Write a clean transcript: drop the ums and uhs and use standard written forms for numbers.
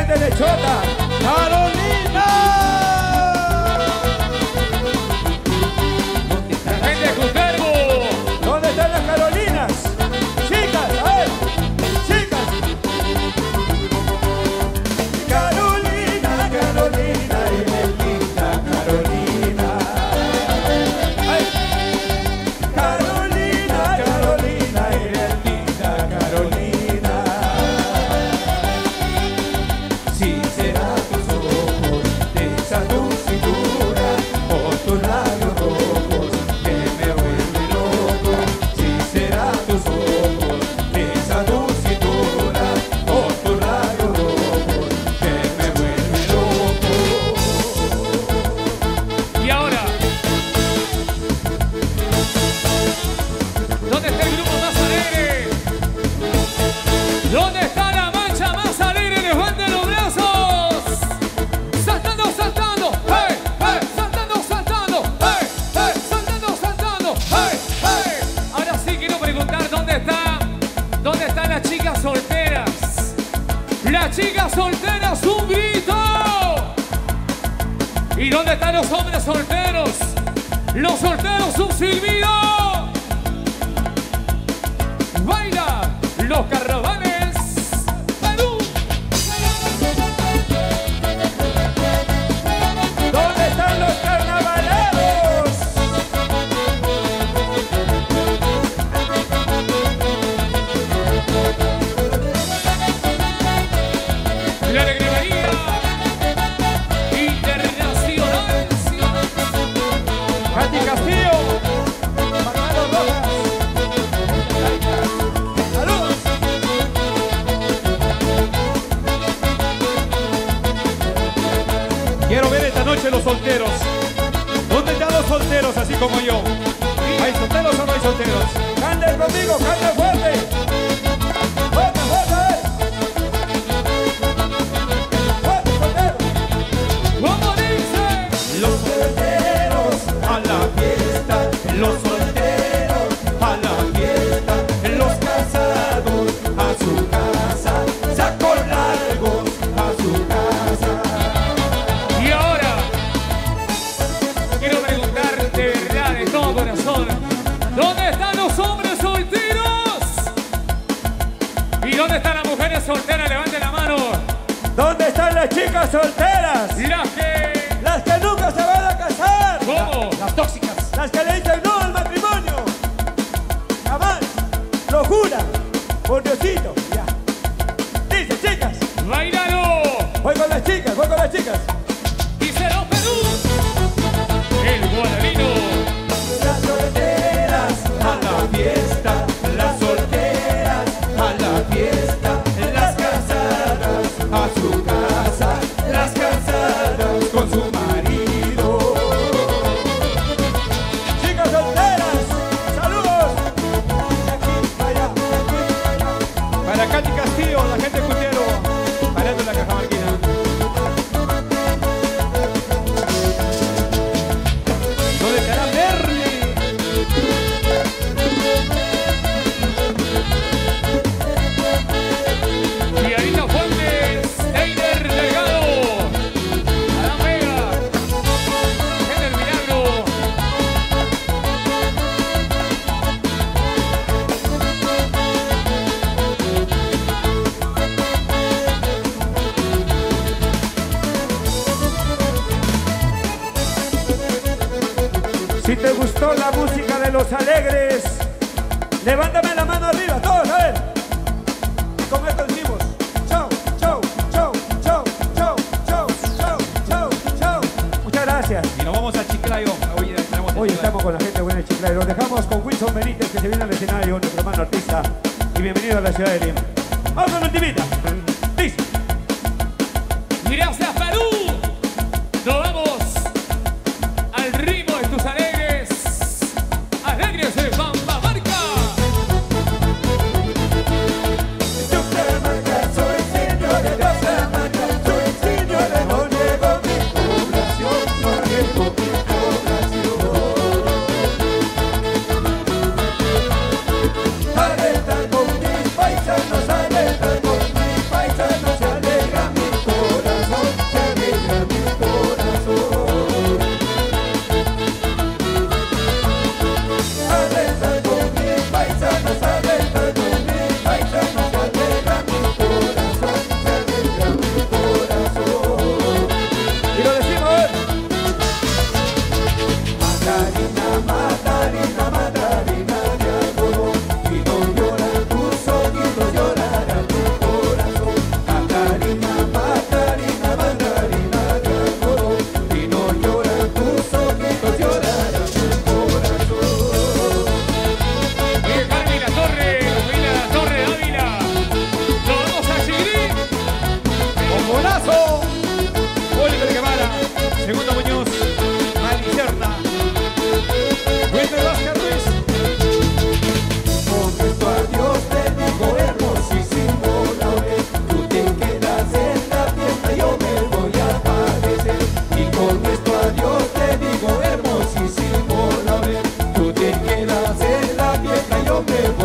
gente de Chota, Carolina. Gente de Cutervo. ¿Dónde están las Carolinas? Chicas, a ver, chicas. Carolina, Carolina, eres linda, Carolina. Ay. Carolina, Carolina, eres linda, Carolina. Si será tus ojos, esa tu cintura, o tus labios rojos, que me vuelve loco. Si será tus ojos, esa tu cintura, o tus labios rojos, que me vuelve loco. Y ahora, ¿dónde está el grupo más alegre? ¿Dónde está la mancha más alegre? Levanten los brazos. Saltando, saltando. ¡Hey, hey! Saltando, saltando. ¡Hey, hey! Saltando, saltando. ¡Hey, hey! Ahora sí quiero preguntar dónde están las chicas solteras. Las chicas solteras, un grito. ¿Y dónde están los hombres solteros? Los solteros, un silbido. Baila los carnavales. Perú. ¿Dónde están los carnavaleros? La alegría internacional. Katy Castillo, Marcelo Rojas. Saludos. Quiero ver esta noche los solteros. ¿Dónde están los solteros así como yo? ¿Hay solteros o no hay solteros? ¡Cante conmigo, cante fuerte! ¡Fuerte, fuerte! ¡Fuerte, soltero! ¿Cómo dice? Los solteros a la fiesta, los solteros a la fiesta, los casados a su casa, saco largos a su casa. Y ahora quiero preguntar de verdad, de todo corazón, ¿dónde están los hombres solteros? ¿Y dónde están las mujeres solteras? Levanten la mano. ¿Dónde están las chicas solteras? Las que nunca se van a casar. ¿Cómo? Las tóxicas. Las que le dicen no al matrimonio. Jamás. Lo juran. Por Diosito. Ya. Dice, chicas. ¡Bailalo! Voy con las chicas, voy con las chicas. Dice los Perú. El guadalino. Las solteras a la fiesta, las solteras a la fiesta, las casadas a su casa, las casadas con su marido. Chicas solteras, saludos. De aquí para allá, de aquí para allá. Para Katy Castillo, la gente Cutiero, parando en la Cajamarquina. ¿Dónde estará Merly? Diarita Fuentes, Eider Delgado, Adán Vega, gente del Milagro. Si te gustó la música de Los Alegres, levántame la mano arriba, todos, a ver. Y con esto decimos, chau, chau, chau, chau, chau, chau, chau, chau, chau. Muchas gracias. Y nos vamos a Chiclayo. Hoy estamos con la gente buena de Chiclayo. Nos dejamos con Wilson Benítez, que se viene al escenario, nuestro hermano artista. Y bienvenido a la ciudad de Lima. Vamos con la ultimita. Dice. Gracias Perú. Nos vamos al ritmo de tus alegres. Alegres de Bamba Marca. Yo te marca, soy señor de Salamanca, soy señor de no llego mi población, no llego mi población. Alerta con mis paisanos, alerta con mis paisanos. yo me